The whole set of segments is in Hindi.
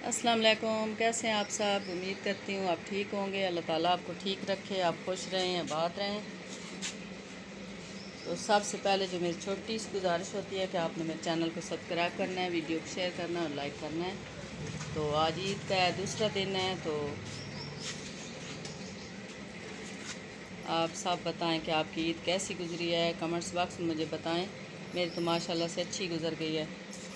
अस्सलाम वालेकुम। कैसे हैं आप सब? उम्मीद करती हूँ आप ठीक होंगे। अल्लाह ताला आपको ठीक रखे, आप खुश रहें, आबाद रहें। तो सबसे पहले जो मेरी छोटी सी गुजारिश होती है कि आपने मेरे चैनल को सब्सक्राइब करना है, वीडियो को शेयर करना है और लाइक करना है। तो आज ईद का दूसरा दिन है, तो आप सब बताएं कि आपकी ईद कैसी गुजरी है। कमेंट्स बॉक्स में मुझे बताएं। मेरी तो माशाल्लाह से अच्छी गुजर गई है।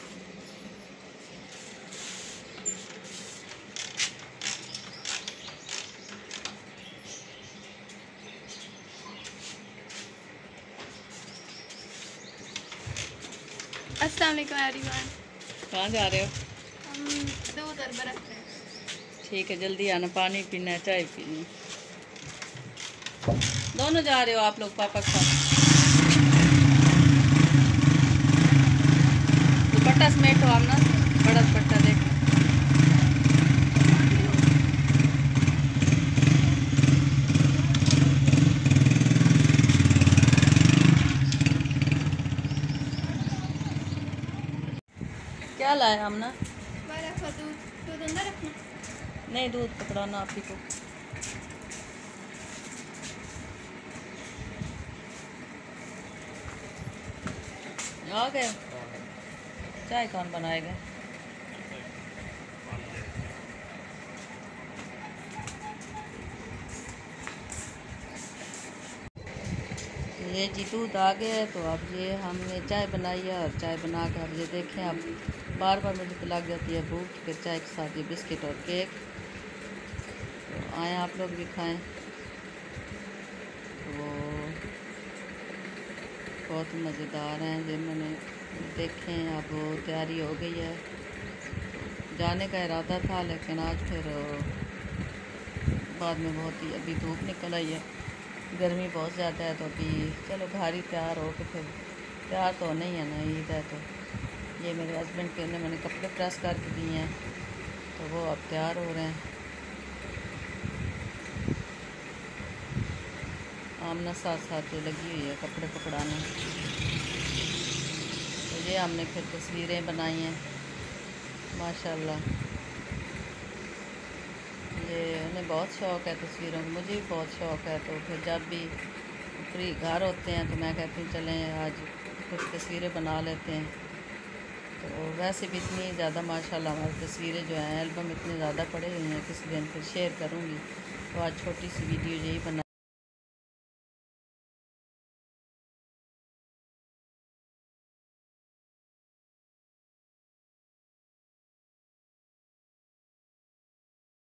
अस्सलाम वालेकुम एवरीवन। कहाँ जा रहे हो? हम दूध और बर्फ हैं। ठीक है, जल्दी आना, पानी पीना है, चाय पीनी है। दोनों जा रहे हो आप लोग पापा के साथ? दुपट्टा समेटो आमना, बड़ा दुपट्टा देखो। क्या लाया आमना? बर्फ और दूध। दूध अंदर रखना। नहीं, दूध पकड़ाना आप ही को। आ गए? चाय कौन बनाएगा? ये जी दूध आ गया है, तो अब ये हमने चाय बनाई है और चाय बना कर ये देखें। अब बार बार मुझे तो लग जाती है भूख, फिर चाय के साथ ये बिस्किट और केक। तो आए आप लोग भी खाएं। तो बहुत मज़ेदार हैं जो मैंने देखें। अब तैयारी हो गई है, जाने का इरादा था, लेकिन आज फिर बाद में बहुत ही अभी धूप निकल आई है, गर्मी बहुत ज़्यादा है। तो अभी चलो घर ही तैयार हो के, फिर तैयार तो नहीं है ना, ईद है। तो ये मेरे हस्बैंड के ने मैंने कपड़े प्रेस करके दिए हैं, तो वो अब तैयार हो रहे हैं। आमना साथ साथ लगी हुई है कपड़े पकड़ाने। तो ये हमने फिर तस्वीरें बनाई हैं माशाल्लाह। ये उन्हें बहुत शौक़ है तस्वीरों का, मुझे भी बहुत शौक़ है। तो फिर जब भी फ्री घर होते हैं तो मैं कहती हूँ चलें आज कुछ तस्वीरें बना लेते हैं। तो वैसे भी इतनी ज़्यादा माशाल्लाह हमारी तस्वीरें जो हैं, एल्बम इतने ज़्यादा पड़े हुए हैं, किसी दिन फिर शेयर करूँगी। तो आज छोटी सी वीडियो यही बना।